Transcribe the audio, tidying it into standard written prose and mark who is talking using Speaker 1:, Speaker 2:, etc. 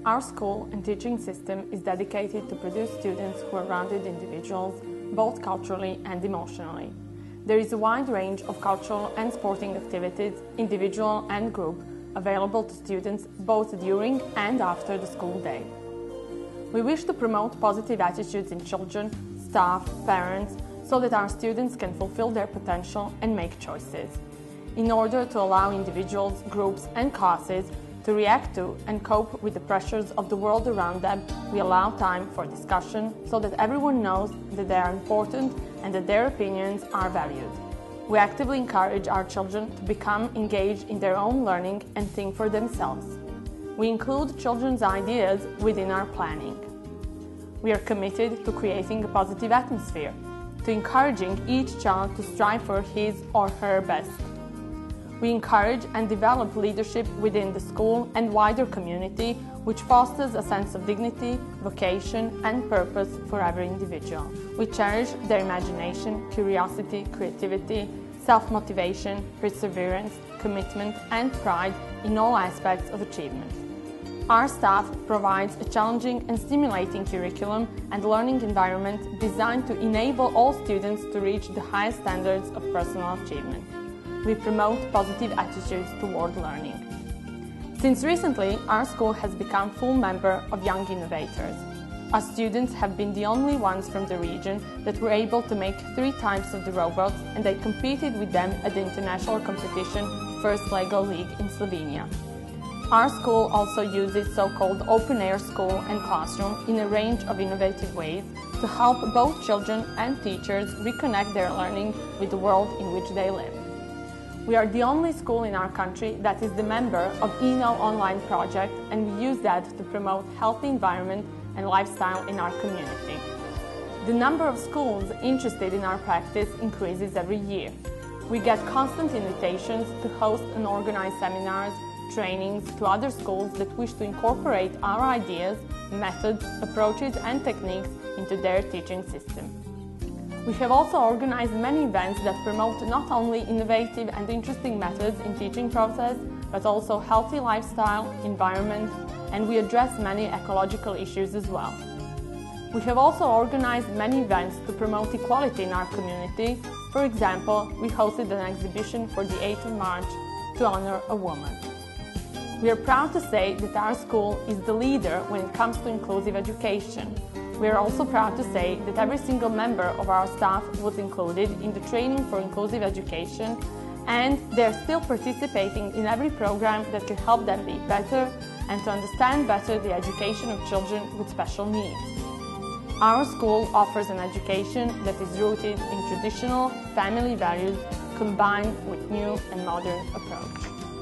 Speaker 1: Our school and teaching system is dedicated to produce students who are rounded individuals, both culturally and emotionally. There is a wide range of cultural and sporting activities, individual and group, available to students both during and after the school day. We wish to promote positive attitudes in children, staff, parents, so that our students can fulfill their potential and make choices. In order to allow individuals, groups and classes to react to and cope with the pressures of the world around them, we allow time for discussion so that everyone knows that they are important and that their opinions are valued. We actively encourage our children to become engaged in their own learning and think for themselves. We include children's ideas within our planning. We are committed to creating a positive atmosphere, to encouraging each child to strive for his or her best. We encourage and develop leadership within the school and wider community, which fosters a sense of dignity, vocation and purpose for every individual. We cherish their imagination, curiosity, creativity, self-motivation, perseverance, commitment and pride in all aspects of achievement. Our staff provides a challenging and stimulating curriculum and learning environment designed to enable all students to reach the highest standards of personal achievement. We promote positive attitudes toward learning. Since recently, our school has become full member of Young Innovators. Our students have been the only ones from the region that were able to make 3 types of the robots, and they competed with them at the international competition First Lego League in Slovenia. Our school also uses so-called open-air school and classroom in a range of innovative ways to help both children and teachers reconnect their learning with the world in which they live. We are the only school in our country that is the member of eKnow Online project, and we use that to promote healthy environment and lifestyle in our community. The number of schools interested in our practice increases every year. We get constant invitations to host and organize seminars, trainings to other schools that wish to incorporate our ideas, methods, approaches and techniques into their teaching system. We have also organized many events that promote not only innovative and interesting methods in teaching process, but also healthy lifestyle, environment, and we address many ecological issues as well. We have also organized many events to promote equality in our community. For example, we hosted an exhibition for the 8th of March to honor a woman. We are proud to say that our school is the leader when it comes to inclusive education. We are also proud to say that every single member of our staff was included in the training for inclusive education, and they are still participating in every program that can help them be better and to understand better the education of children with special needs. Our school offers an education that is rooted in traditional family values combined with new and modern approach.